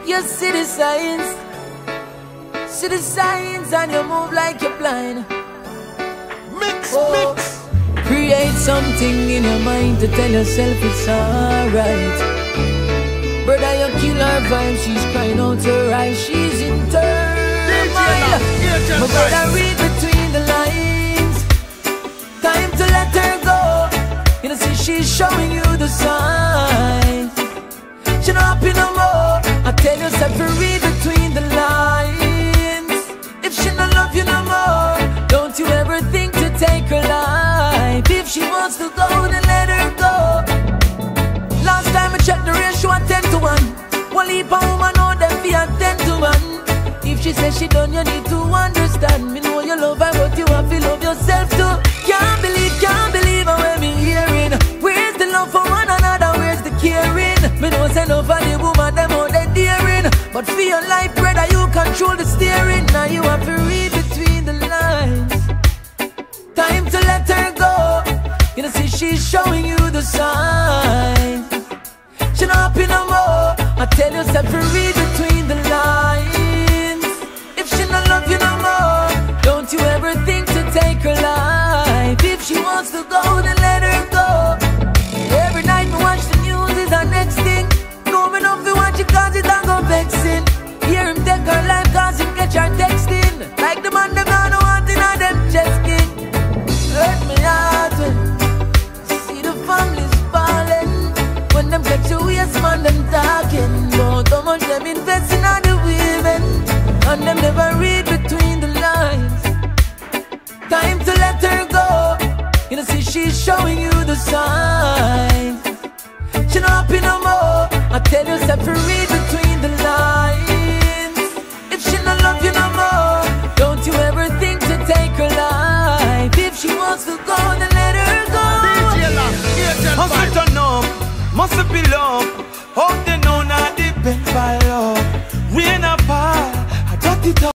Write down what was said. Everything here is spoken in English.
You see the signs. See the signs and you move like you're blind. Mix. Create something in your mind to tell yourself it's alright. Brother, you kill her vibe, she's crying out her eyes, she's in turmoil. But brother, read between the lines. Time to let her go. You know, see, she's showing you the signs. She not happy no more. I tell yourself to read between the lines. If she not love you no more, don't you ever think to take her life. If she wants to go, then let her go. Last time I checked the ratio at 10 to 1. One leap a woman know them be at 10 to 1. If she says she done, you need to understand. Me know you love her, but you have to love yourself too. Can't believe how I'm hearing. Where's the love for one another? Where's the caring? Me know say no for the woman, them out there daring. But for your life, brother, you control the steering. Now you have to read between the lines. Time to let her go. You know, see, she's showing you the signs. She not happy no more. I tell yourself to read between the lines. If she not love you no more, don't you ever think to take her life. If she wants to go, then let her go. Every night me watch the news is our next thing. No me know if you watch it cause it don't go vexing. Hear him take her life cause him catch her texting. Like the man them now no want in on them chest skin. Hurt me heart when see the families falling. When them get you yes man them talking. But how much them investing on the women. And them never read between the lines. Time to let her go. You know, see, she's showing you the signs. She not happy no more. I tell yourself to read between the lines. If she not love you no more, don't you ever think to take her life. If she wants to go, then let her go. Must it turn up, must it be love. Hope they know not depend by love. We ain't apart, I got it up.